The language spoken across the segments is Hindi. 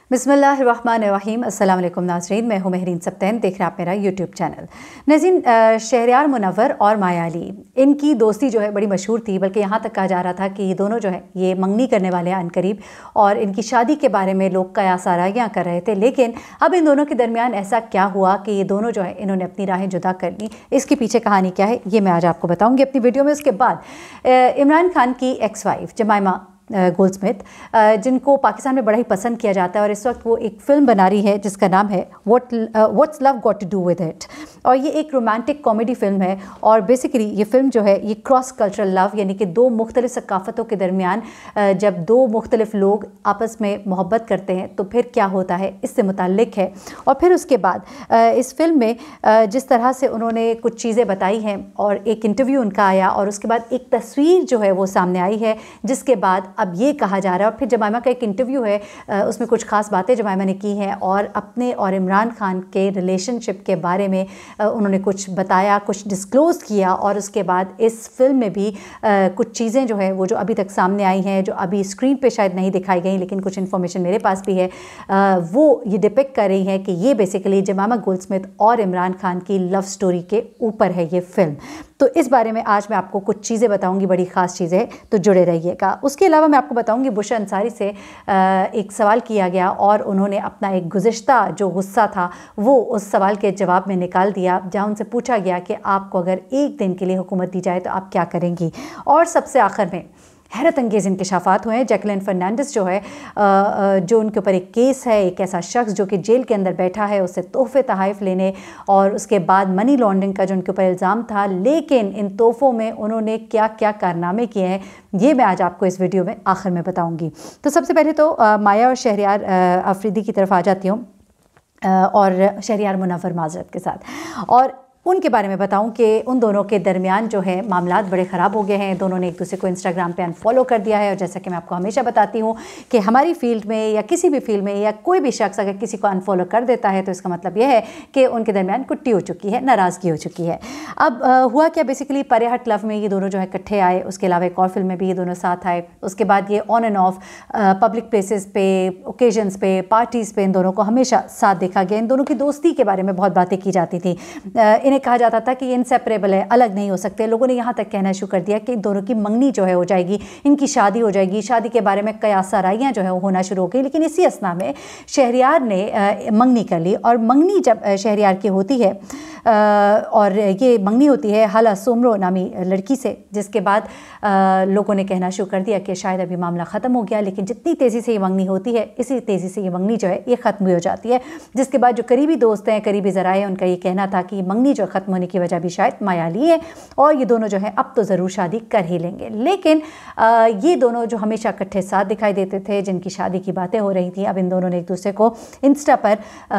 बिस्मिल्लाहिर्रहमानिर्रहीम। अस्सलाम वालेकुम नाज़रीन, मैं हूँ मेहरीन सिब्तैन, देख रहे हैं आप मेरा यूट्यूब चैनल। नाज़रीन, शहरियार मुनव्वर और माया अली, इनकी दोस्ती जो है बड़ी मशहूर थी, बल्कि यहाँ तक कहा जा रहा था कि ये दोनों जो है ये मंगनी करने वाले हैं अनकरीब, और इनकी शादी के बारे में लोग कयास आराइयाँ कर रहे थे। लेकिन अब इन दोनों के दरमियान ऐसा क्या हुआ कि ये दोनों जो है इन्होंने अपनी राहें जुदा कर ली, इसके पीछे कहानी क्या है ये मैं आज आपको बताऊँगी अपनी वीडियो में। उसके बाद इमरान खान की एक्स वाइफ जमाइमा गोल्डस्मिथ, जिनको पाकिस्तान में बड़ा ही पसंद किया जाता है, और इस वक्त वो एक फ़िल्म बना रही है जिसका नाम है what's love got to do with it. और ये एक रोमांटिक कॉमेडी फ़िल्म है, और बेसिकली ये फ़िल्म जो है ये क्रॉस कल्चरल लव, यानी कि दो मुख्तलिफ सकाफ़तों के दरमियान जब दो मुख्तलिफ लोग आपस में मोहब्बत करते हैं तो फिर क्या होता है इससे मुताल्लिक है। और फिर उसके बाद इस फिल्म में जिस तरह से उन्होंने कुछ चीज़ें बताई हैं, और एक इंटरव्यू उनका आया, और उसके बाद एक तस्वीर जो है वो सामने आई है, जिसके बाद अब ये कहा जा रहा है, और फिर जमाइमा का एक इंटरव्यू है, उसमें कुछ ख़ास बातें जमाइमा ने की हैं, और अपने और इमरान खान के रिलेशनशिप के बारे में उन्होंने कुछ बताया, कुछ डिस्क्लोज़ किया। और उसके बाद इस फिल्म में भी कुछ चीज़ें जो है वो जो अभी तक सामने आई हैं, जो अभी स्क्रीन पे शायद नहीं दिखाई गई, लेकिन कुछ इन्फॉर्मेशन मेरे पास भी है, वो ये डिपिक्ट कर रही है कि ये बेसिकली जमाइमा गोल्डस्मिथ और इमरान खान की लव स्टोरी के ऊपर है ये फ़िल्म। तो इस बारे में आज मैं आपको कुछ चीज़ें बताऊंगी, बड़ी ख़ास चीज़ें, तो जुड़े रहिएगा। उसके अलावा मैं आपको बताऊंगी बुशरा अंसारी से एक सवाल किया गया, और उन्होंने अपना एक गुज़िश्ता जो गुस्सा था वो उस सवाल के जवाब में निकाल दिया, जहाँ उनसे पूछा गया कि आपको अगर एक दिन के लिए हुकूमत दी जाए तो आप क्या करेंगी। और सबसे आखिर में हैरत अंगेज़ इंकशाफात हुए हैं। जैकलिन फर्नांडिस जो है, जो उनके ऊपर एक केस है, एक ऐसा शख्स जो कि जेल के अंदर बैठा है, उससे तोहफ़े तहाइफ़ लेने और उसके बाद मनी लॉन्ड्रिंग का जो उनके ऊपर इल्ज़ाम था, लेकिन इन तोहफ़ों में उन्होंने क्या क्या कारनामे किए हैं ये मैं आज आपको इस वीडियो में आखिर में बताऊँगी। तो सबसे पहले तो माया और शहरियार अफरीदी की तरफ आ जाती हूँ, और शहरियार मुनव्वर माजरत के साथ, और उनके बारे में बताऊं कि उन दोनों के दरमियान जो है मामलात बड़े ख़राब हो गए हैं। दोनों ने एक दूसरे को इंस्टाग्राम पे अनफॉलो कर दिया है, और जैसा कि मैं आपको हमेशा बताती हूँ कि हमारी फील्ड में या किसी भी फील्ड में या कोई भी शख्स अगर किसी को अनफॉलो कर देता है तो इसका मतलब यह है कि उनके दरमियान कुट्टी हो चुकी है, नाराज़गी हो चुकी है। अब हुआ क्या, बेसिकली परेहट लव में ये दोनों जो है इकट्ठे आए, उसके अलावा एक और फिल्म में भी ये दोनों साथ आए। उसके बाद ये on and off public places पे, ओकेजन्स पे, पार्टीज़ पे इन दोनों को हमेशा साथ देखा गया। इन दोनों की दोस्ती के बारे में बहुत बातें की जाती थी, इन्हें कहा जाता था कि ये इनसेपरेबल है, अलग नहीं हो सकते। लोगों ने यहाँ तक कहना शुरू कर दिया कि दोनों की मंगनी जो है हो जाएगी, इनकी शादी हो जाएगी। शादी के बारे में कयास आराइयाँ जो है वो होना शुरू हो गई। लेकिन इसी असना में शहरियार ने मंगनी कर ली, और मंगनी जब शहरियार की होती है, और ये मंगनी होती है हाला सोमरो नामी लड़की से, जिसके बाद लोगों ने कहना शुरू कर दिया कि शायद अभी मामला ख़त्म हो गया। लेकिन जितनी तेज़ी से ये मंगनी होती है, इसी तेज़ी से ये मंगनी जो है ये ख़त्म भी हो जाती है। जिसके बाद जो करीबी दोस्त हैं, करीबी ज़राए, उनका ये कहना था कि मंगनी जो ख़त्म होने की वजह भी शायद माया अली है, और ये दोनों जो है अब तो ज़रूर शादी कर ही लेंगे। लेकिन ये दोनों जो हमेशा इकट्ठे साथ दिखाई देते थे, जिनकी शादी की बातें हो रही थी, अब इन दोनों ने एक दूसरे को इंस्टा पर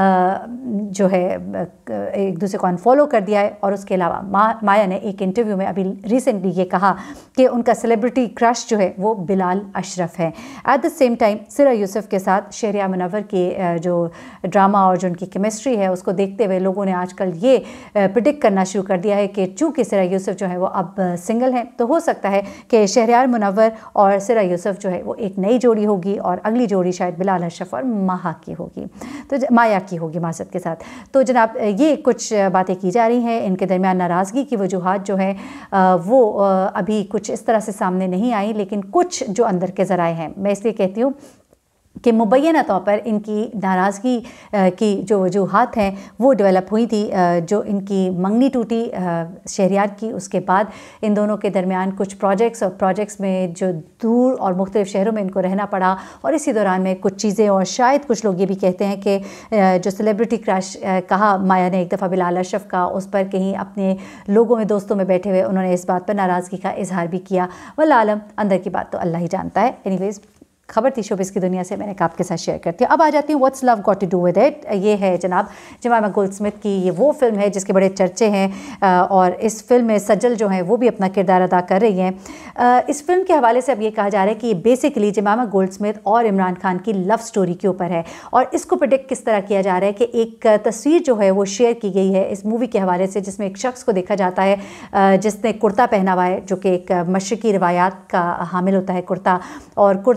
जो है एक दूसरे को अनफॉलो कर दिया है। और उसके अलावा माया ने एक इंटरव्यू में अभी रिसेंटली ये कहा कि उनका सेलिब्रिटी क्रश जो है वो बिलाल अशरफ है। एट द सेम टाइम सिरा यूसुफ के साथ शहरियार मुनव्वर की जो ड्रामा और जो उनकी केमिस्ट्री है उसको देखते हुए लोगों ने आजकल ये प्रिडिक्ट करना शुरू कर दिया है कि चूँकि सिरा यूसुफ जो है वो अब सिंगल हैं, तो हो सकता है कि शहरियार मुनव्वर और सिरा यूसुफ जो है वो एक नई जोड़ी होगी, और अगली जोड़ी शायद बिलाल अशरफ और माया की होगी, तो माया की होगी माजरत के साथ। तो जनाब ये कुछ बातें की जा रही हैं। इनके दरमियान नाराज़गी की वजूहात जो है वो अभी कुछ इस तरह से सामने नहीं आई, लेकिन कुछ जो अंदर के ज़राए हैं, मैं इसलिए कहती हूँ कि मुबैना तौर पर इनकी नाराज़गी की जो वजूहात हैं वो डेवलप हुई थी। जो इनकी मंगनी टूटी शहरियार की, उसके बाद इन दोनों के दरमियान कुछ प्रोजेक्ट्स में जो दूर और मुख्तलिफ शहरों में इनको रहना पड़ा, और इसी दौरान में कुछ चीज़ें, और शायद कुछ लोग ये भी कहते हैं कि जो सेलिब्रिटी क्रश कहा माया ने एक दफ़ा बिलाल अशरफ का, उस पर कहीं अपने लोगों में, दोस्तों में बैठे हुए उन्होंने इस बात पर नाराज़गी का इजहार भी किया। वल्लाह आलम, अंदर की बात तो अल्लाह ही जानता है। एनीवेज़, खबर थी शोबिस की दुनिया से, मैंने कहा आपके साथ शेयर करती हूँ। अब आ जाती हूँ what's love got to do with it. ये है जनाब जमाइमा गोल्डस्मिथ की ये वो फिल्म है जिसके बड़े चर्चे हैं, और इस फिल्म में सजल जो है वो भी अपना किरदार अदा कर रही हैं। इस फिल्म के हवाले से अब ये कहा जा रहा है कि ये बेसिकली जमाइमा गोल्डस्मिथ और इमरान खान की लव स्टोरी के ऊपर है, और इसको प्रेडिक्ट किस तरह किया जा रहा है कि एक तस्वीर जो है वो शेयर की गई है इस मूवी के हवाले से, जिसमें एक शख्स को देखा जाता है जिसने कुर्ता पहना हुआ है, जो कि एक मशरकी रिवायात का हामिल होता है कुर्ता, और कुर्ता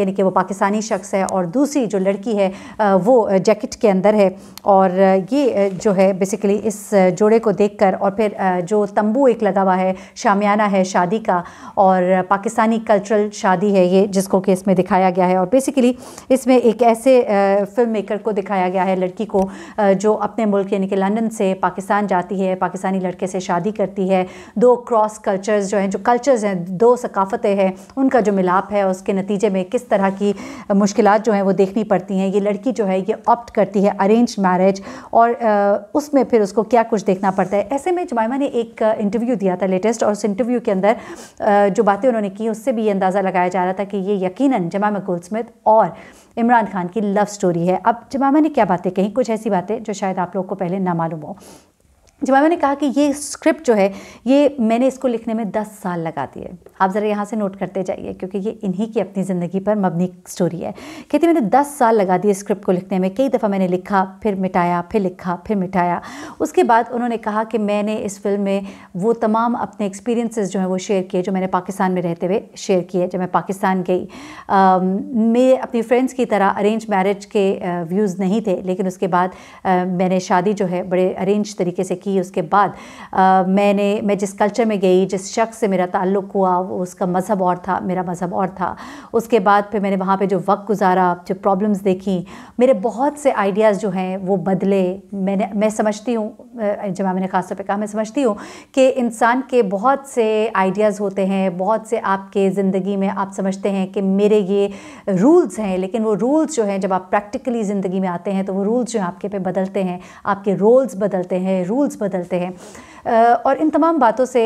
यानी कि वो पाकिस्तानी शख्स है और दूसरी जो लड़की है वो जैकेट के अंदर है। और ये जो है बेसिकली इस जोड़े को देखकर, और फिर जो तंबू एक लगा हुआ है, शामियाना है शादी का, और पाकिस्तानी कल्चरल शादी है ये, जिसको कि इसमें दिखाया गया है। और बेसिकली इसमें एक ऐसे फिल्म मेकर को दिखाया गया है, लड़की को, जो अपने मुल्क यानी कि लंदन से पाकिस्तान जाती है, पाकिस्तानी लड़के से शादी करती है। दो क्रॉस कल्चर्स जो हैं, जो कल्चर्स हैं, दो सकाफ़तें हैं, उनका जो मिलाप है, उसके नतीजे में किस तरह की मुश्किलात जो हैं वो देखनी पड़ती हैं। ये लड़की जो है ये ऑप्ट करती है अरेंज मैरिज, और उसमें फिर उसको क्या कुछ देखना पड़ता है। ऐसे में जमाइमा ने एक इंटरव्यू दिया था लेटेस्ट, और उस इंटरव्यू के अंदर जो बातें उन्होंने की उससे भी ये अंदाज़ा लगाया जा रहा था कि ये यकीनन जमाइमा गोल्डस्मिथ और इमरान खान की लव स्टोरी है। अब जमाइमा ने क्या बातें कही, कुछ ऐसी बातें जो शायद आप लोग को पहले ना मालूम हो। जमाइमा ने कहा कि ये स्क्रिप्ट जो है ये मैंने इसको लिखने में 10 साल लगा दिए। आप ज़रा यहाँ से नोट करते जाइए, क्योंकि ये इन्हीं की अपनी ज़िंदगी पर मबनी स्टोरी है। कहती मैंने 10 साल लगा दिए स्क्रिप्ट को लिखने में, कई दफ़ा मैंने लिखा फिर मिटाया, फिर लिखा फिर मिटाया। उसके बाद उन्होंने कहा कि मैंने इस फिल्म में वो तमाम अपने एक्सपीरियंसेस जो हैं वो शेयर किए, जो मैंने पाकिस्तान में रहते हुए शेयर किए। जब मैं पाकिस्तान गई, मैं अपनी फ्रेंड्स की तरह अरेंज मैरिज के व्यूज़ नहीं थे, लेकिन उसके बाद मैंने शादी जो है बड़े अरेंज तरीके से की। उसके बाद मैं जिस कल्चर में गई, जिस शख्स से मेरा ताल्लुक़ हुआ, वो उसका मज़हब और था, मेरा मज़हब और था। उसके बाद फिर मैंने वहाँ पे जो वक्त गुजारा, जो प्रॉब्लम्स देखी, मेरे बहुत से आइडियाज़ जो हैं वो बदले। मैं समझती हूँ, जब मैंने ख़ास तौर पे कहा, मैं समझती हूँ कि इंसान के बहुत से आइडियाज़ होते हैं, बहुत से आपके ज़िंदगी में आप समझते हैं कि मेरे ये रूल्स हैं, लेकिन वो रूल्स जो हैं जब आप प्रैक्टिकली ज़िंदगी में आते हैं तो वो रूल्स जो हैं आपके पे बदलते हैं, आपके रोल्स बदलते हैं, रूल्स बदलते हैं। और इन तमाम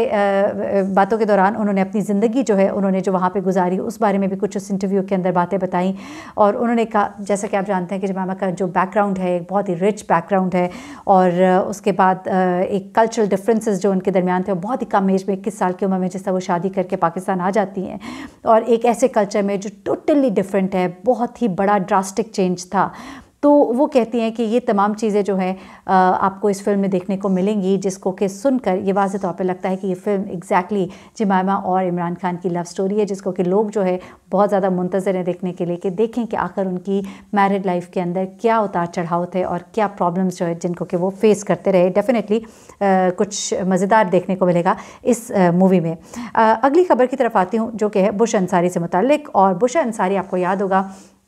बातों के दौरान उन्होंने अपनी ज़िंदगी जो है, उन्होंने जो वहाँ पे गुजारी, उस बारे में भी कुछ उस इंटरव्यू के अंदर बातें बताई। और उन्होंने कहा, जैसा कि आप जानते हैं कि जमाइमा का जो बैकग्राउंड है एक बहुत ही रिच बैकग्राउंड है, और उसके बाद एक कल्चरल डिफरेंसेस जो उनके दरमियान थे, वो बहुत ही कम एज में 21 साल की उम्र में जिस तरह वो शादी करके पाकिस्तान आ जाती हैं, और एक ऐसे कल्चर में जो टोटली डिफरेंट है, बहुत ही बड़ा ड्रास्टिक चेंज था। तो वो कहती हैं कि ये तमाम चीज़ें जो हैं आपको इस फिल्म में देखने को मिलेंगी, जिसको कि सुनकर ये वाज़े तौर पे लगता है कि ये फ़िल्म एग्जैक्टली जमाइमा और इमरान खान की लव स्टोरी है, जिसको कि लोग जो है बहुत ज़्यादा मुंतज़र हैं देखने के लिए, कि देखें कि आखिर उनकी मैरिड लाइफ के अंदर क्या उतार चढ़ाव थे और क्या प्रॉब्लम्स जो है जिनको कि वो फेस करते रहे। डेफिनेटली कुछ मज़ेदार देखने को मिलेगा इस मूवी में। अगली खबर की तरफ आती हूँ, जो कि है बुशरा अंसारी से मुताल्लिक़। और बुशरा अंसारी आपको याद होगा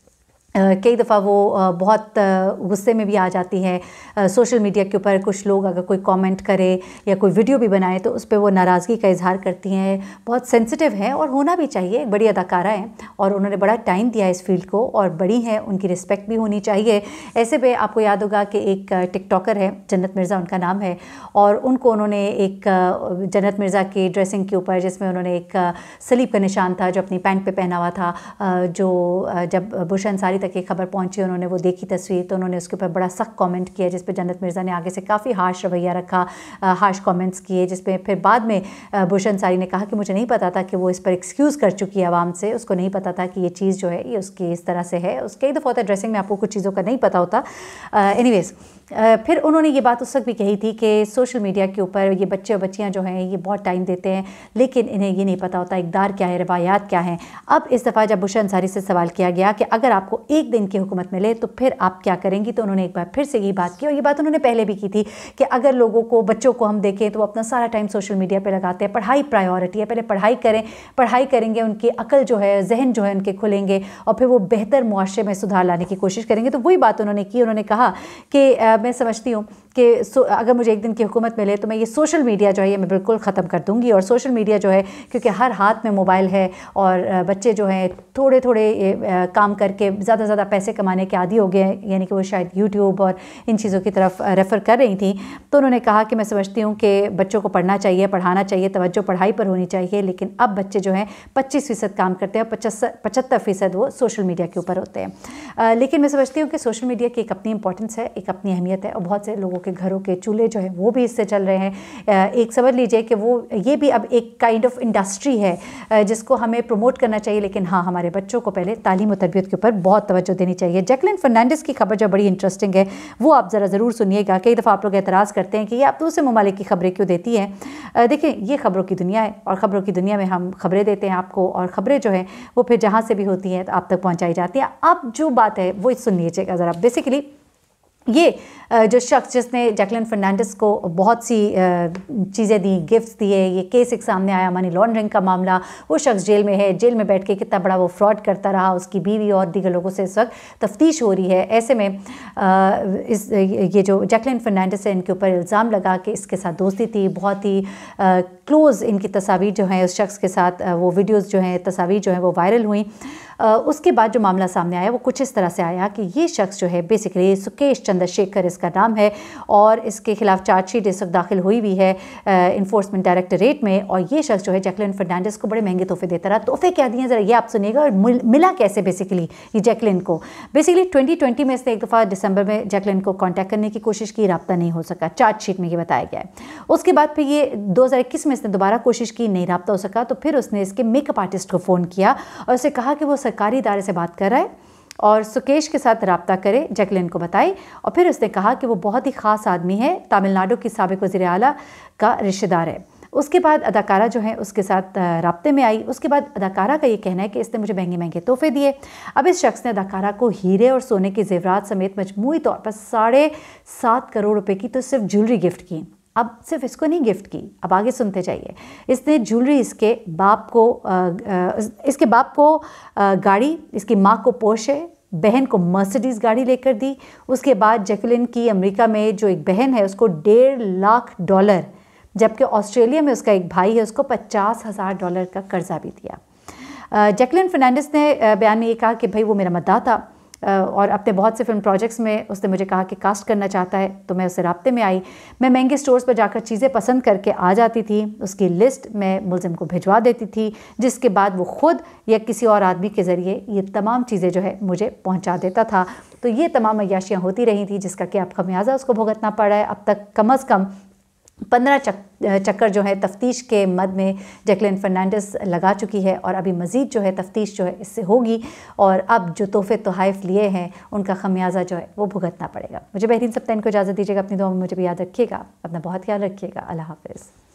कई दफ़ा वो बहुत गुस्से में भी आ जाती हैं सोशल मीडिया के ऊपर। कुछ लोग अगर कोई कमेंट करे या कोई वीडियो भी बनाए तो उस पर वो नाराज़गी का इजहार करती हैं। बहुत सेंसिटिव हैं और होना भी चाहिए, एक बड़ी अदाकारा हैं और उन्होंने बड़ा टाइम दिया इस फील्ड को और बड़ी हैं, उनकी रिस्पेक्ट भी होनी चाहिए। ऐसे में आपको याद होगा कि एक टिकटॉकर है, जन्नत मिर्ज़ा उनका नाम है, और उनको उन्होंने एक जन्नत मिर्ज़ा की ड्रेसिंग के ऊपर, जिसमें उन्होंने एक सलीब का निशान था जो अपनी पैंट पे पहना हुआ था, जो जब बुशरा अंसारी तक ये खबर पहुंची, उन्होंने वो देखी तस्वीर तो उन्होंने उसके ऊपर बड़ा सख्त कमेंट किया, जिस पे जन्नत मिर्ज़ा ने आगे से काफ़ी हार्श रवैया रखा, हार्श कमेंट्स किए, जिस पे फिर बाद में बुशरा अंसारी ने कहा कि मुझे नहीं पता था कि वो इस पर एक्सक्यूज़ कर चुकी है आवाम से, उसको नहीं पता था कि ये चीज़ जो है ये उसकी इस तरह से है। उसके एक दफ़ा होता है ड्रेसिंग में आपको कुछ चीज़ों का नहीं पता होता। एनीवेज़ फिर उन्होंने ये बात उस वक्त भी कही थी कि सोशल मीडिया के ऊपर ये बच्चे और बच्चियाँ जो हैं ये बहुत टाइम देते हैं, लेकिन इन्हें ये नहीं पता होता इक़दार क्या है, रवायात क्या हैं। अब इस दफ़ा जब बुशरा अंसारी से सवाल किया गया कि अगर आपको एक दिन की हुकूमत मिले तो फिर आप क्या करेंगी, तो उन्होंने एक बार फिर से यही बात की, और ये बात उन्होंने पहले भी की थी कि अगर लोगों को, बच्चों को हम देखें तो वो अपना सारा टाइम सोशल मीडिया पर लगाते हैं। पढ़ाई प्रायोरिटी है, पहले पढ़ाई करें, पढ़ाई करेंगे, उनकी अकल जो है, जहन जो है उनके खुलेंगे और फिर वो बेहतर मुआशरे में सुधार लाने की कोशिश करेंगे। तो वही बात उन्होंने की। उन्होंने कहा कि मैं समझती हूँ कि अगर मुझे एक दिन की हुकूमत मिले तो मैं ये सोशल मीडिया जो है ये मैं बिल्कुल ख़त्म कर दूँगी। और सोशल मीडिया जो है, क्योंकि हर हाथ में मोबाइल है और बच्चे जो हैं थोड़े थोड़े काम करके ज़्यादा ज़्यादा पैसे कमाने के आदी हो गए हैं, यानी कि वो शायद यूट्यूब और इन चीज़ों की तरफ रेफ़र कर रही थी। तो उन्होंने कहा कि मैं समझती हूँ कि बच्चों को पढ़ना चाहिए, पढ़ाना चाहिए, तवज्जो पढ़ाई पर होनी चाहिए, लेकिन अब बच्चे जो हैं 25% काम करते हैं और 75% वो सोशल मीडिया के ऊपर होते हैं। लेकिन मैं समझती हूँ कि सोशल मीडिया की एक अपनी इंपॉर्टेंस है, एक अपनी अहमियत है और बहुत से लोगों के घरों के चूल्हे जो है वो भी इससे चल रहे हैं। एक समझ लीजिए कि वो ये भी अब एक काइंड ऑफ इंडस्ट्री है जिसको हमें प्रमोट करना चाहिए, लेकिन हाँ, हमारे बच्चों को पहले तालीम और तरबियत के ऊपर बहुत तवज्जो देनी चाहिए। जैकलिन फर्नांडिस की खबर जो बड़ी इंटरेस्टिंग है वो आप ज़रूर सुनिएगा। कई दफ़ा आप लोग एतराज़ करते हैं कि ये आप दूसरे ममालिक की खबरें क्यों देती हैं। देखिए, ये खबरों की दुनिया है और ख़बरों की दुनिया में हम खबरें देते हैं आपको, और ख़बरें जो हैं वो फिर जहाँ से भी होती हैं तो आप तक पहुँचाई जाती हैं। अब जो बात है वो सुन लीजिएगा ज़रा। बेसिकली ये जो शख्स जिसने जैकलिन फर्नांडिस को बहुत सी चीज़ें दी, गिफ्ट्स दिए, ये केस एक सामने आया मनी लॉन्ड्रिंग का मामला, वो शख्स जेल में है। जेल में बैठ के कितना बड़ा वो फ्रॉड करता रहा, उसकी बीवी और दीगर लोगों से इस वक्त तफ्तीश हो रही है। ऐसे में ये जो जैकलिन फर्नांडिस है, इनके ऊपर इल्ज़ाम लगा कि इसके साथ दोस्ती थी, बहुत ही क्लोज़ इनकी तस्वीर जो हैं उस शख्स के साथ, वो वीडियोज़ जो हैं, तस्वीर जो हैं वो वायरल हुई। उसके बाद जो मामला सामने आया वो कुछ इस तरह से आया कि ये शख्स जो है बेसिकली सुकेश चंद्रशेखर इसका नाम है, और इसके खिलाफ चार्जशीट इस वक्त दाखिल हुई भी है इन्फोर्समेंट डायरेक्टरेट में। और ये शख्स जो है जैकलिन फर्नांडिस को बड़े महंगे तोहफे देता रहा। तोहफे क्या दिए ज़रा ये आप सुनिएगा, और मिला कैसे बेसिकली ये जैकलिन को। बेसिकली 2020 में इसने एक दफ़ा दिसंबर में जैकलिन को कॉन्टैक्ट करने की कोशिश की, रब्ता नहीं हो सका, चार्जशीट में ये बताया गया है। उसके बाद फिर ये 2021 में इसने दोबारा कोशिश की, नहीं रब्ता हो सका, तो फिर उसने इसके मेकअप आर्टिस्ट को फ़ोन किया और उसे कहा कि वो सरकारी इदारे से बात कर रहा है और सुकेश के साथ रब्ता करे, जैकलिन को बताई। और फिर उसने कहा कि वो बहुत ही ख़ास आदमी है, तमिलनाडु की साबिक वज़ीर आला का रिश्तेदार है। उसके बाद अदाकारा जो है उसके साथ राब्ते में आई। उसके बाद अदाकारा का ये कहना है कि इसने मुझे महंगे महंगे तोहफे दिए। अब इस शख्स ने अदाकारा को हीरे और सोने के जेवरात समेत मजमूई तौर पर 7.5 करोड़ रुपए की तो सिर्फ ज्वेलरी गिफ्ट की। अब सिर्फ इसको नहीं गिफ्ट की, अब आगे सुनते जाइए। इसने ज्वेलरी इसके बाप को गाड़ी, इसकी माँ को पोर्शे, बहन को मर्सिडीज़ गाड़ी लेकर दी। उसके बाद जैकलिन की अमेरिका में जो एक बहन है उसको $1.5 लाख, जबकि ऑस्ट्रेलिया में उसका एक भाई है उसको $50,000 का कर्जा भी दिया। जैकलिन फर्नांडिस ने बयान में ये कहा कि भाई वो मेरा मद्दाह था और अपने बहुत से फिल्म प्रोजेक्ट्स में उसने मुझे कहा कि कास्ट करना चाहता है, तो मैं उससे राब्ते में आई। मैं महंगे स्टोर्स पर जाकर चीज़ें पसंद करके आ जाती थी, उसकी लिस्ट मैं मुलजिम को भिजवा देती थी, जिसके बाद वो ख़ुद या किसी और आदमी के ज़रिए ये तमाम चीज़ें जो है मुझे पहुंचा देता था। तो ये तमाम अय्याशियाँ होती रही थी जिसका कि अब खमियाजा उसको भुगतना पड़ा है। अब तक कम अज़ कम 15 चक्कर जो है तफ्तीश के मद में जैकलिन फर्नांडिस लगा चुकी है, और अभी मज़ीद जो है तफ्तीश जो है इससे होगी, और अब जो तोहफ़े तोहाइफ लिए हैं उनका खमियाजा जो है वो भुगतना पड़ेगा। मुझे महरीन सब्तैन को इजाज़त दीजिएगा, अपनी दुआ में मुझे भी याद रखिएगा, अपना बहुत ख्याल रखिएगा। अल्लाह हाफ़िज़।